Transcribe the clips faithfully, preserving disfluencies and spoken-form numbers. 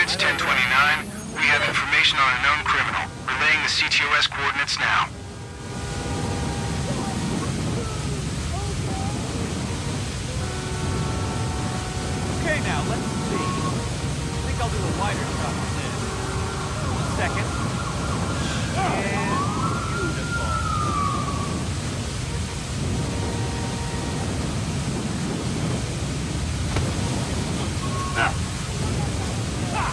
It's ten twenty-nine. We have information on a known criminal. Relaying the C T O S coordinates now. Okay, now, let's see. I think I'll do a wider shot for this. One second. And beautiful. Ah. Ah.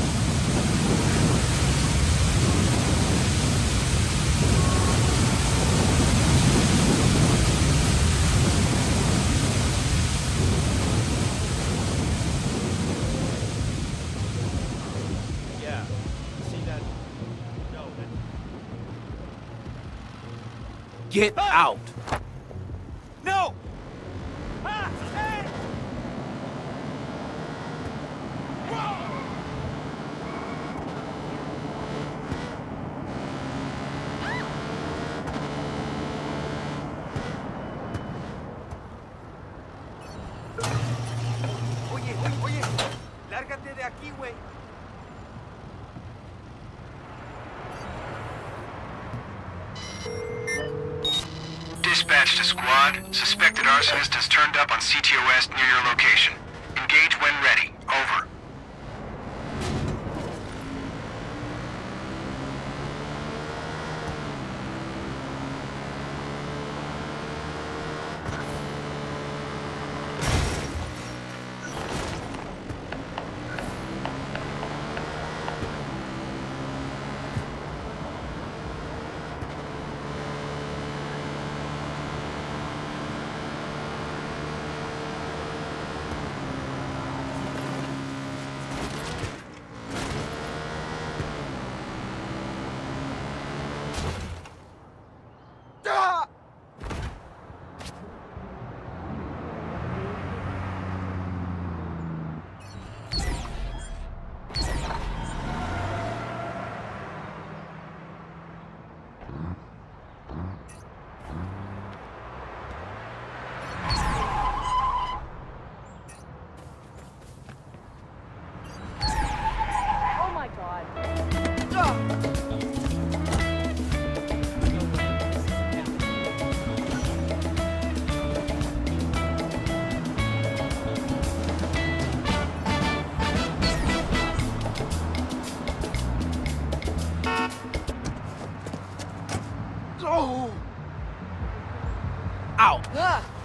Yeah. See that? No, that... Get out! No! Ah! Hey! Oye, oye, oye, lárgate de aquí, güey. Dispatch to squad. Suspected arsonist has turned up on C T O S near your location. Engage when ready. Over. Oh my god. Out! Ugh.